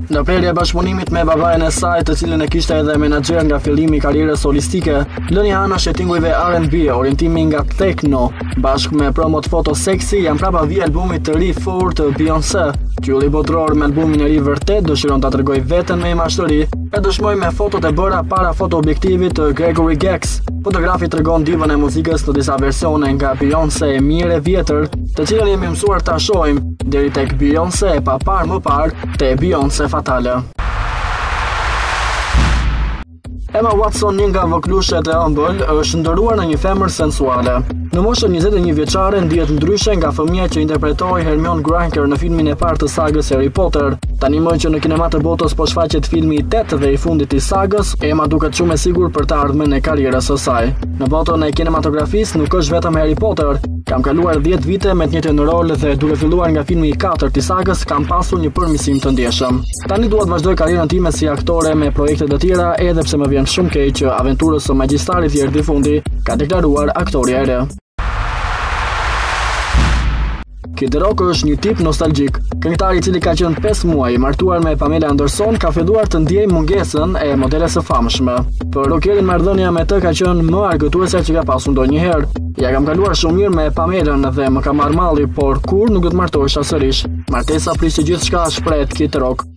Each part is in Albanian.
Në prerje bashkëpunimit me babajen e saj, të cilën e kishte edhe menaxher nga fillimi i karrierës solistike, lëni ana shëtingujve R&B, orientimi nga techno, bashkë me promot foto seksi, janë prapa vi albumit të ri fort të Beyoncé. Qylli botror me albumin e ri vërtet dëshiron ta tregojë veten me imazhtëri, e dëshmoi me fotot e bëra para fotoobjektivit të Gregory Gex. Fotografi tregon divën e muzikës në disa versione nga Beyoncé e mirë e vjetër, të cilën jemi mësuar ta shohim, deri tek Beyoncé e pa parë më parë, te Beyoncé fatale. Emma Watson, një nga voklushet e ëmbël, është ndëruar në një femër sensuale. Në moshën 21 vjeçare ndihet ndryshe nga fëmia që interpretoi Hermione Granger në filmin e parë të sagës Harry Potter. Tani më që në kinemat të botës po shfaqet filmi i 8 dhe i fundit i sagës, Emma duket shumë e sigurt për të ardhmen e karrierës së saj. Në botën e kinematografisë nuk është vetëm Harry Potter. Kam kaluar 10 vite me të njëjtën rol dhe duke filluar nga filmi i 4 i sagës, kam pasur një përmirësim të ndjeshëm. Tani dua të vazhdoj karrierën time si aktore me projekte të tjera, edhe pse më vjen shumë keq që aventurës së magjistarit i erdhi fundi, ka deklaruar aktoria e re. Kid Rock është një tip nostalgjik. Këngëtari i cili ka qenë 5 muaj i martuar me Pamela Anderson ka filluar të ndjejë mungesën e modeles së famshme. Për rockerin marrëdhënia me të ka qenë më argëtuese që ka pasur ndonjëherë. Ja kam kaluar shumë mirë me Pamelën dhe më ka marrë malli, por kur nuk do të martohesha sërish. Martesa prishte gjithçka, shpreh Kid Rock.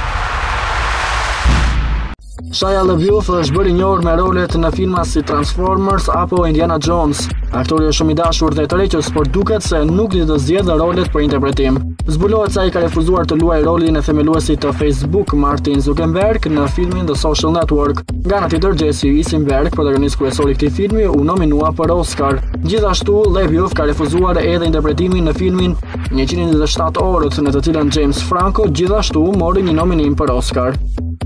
Shia LaBeouf është bërë i njohur me rolet në filma si Transformers apo Indiana Jones. Aktori është shumë i dashur dhe tërheqës, por duket se nuk di të zgjedhë rolet për interpretim. Zbulohet se ai ka refuzuar të luajë rolin e themeluesit të Facebook, Martin Zuckerberg, në filmin The Social Network. Nga ana tjetër, Jesse Eisenberg, protagonist kryesor i këtij filmi, u nominua për Oscar. Gjithashtu, LaBeouf ka refuzuar edhe interpretimin në filmin 127 orët, në të cilën James Franco gjithashtu mori një nominim për Oscar.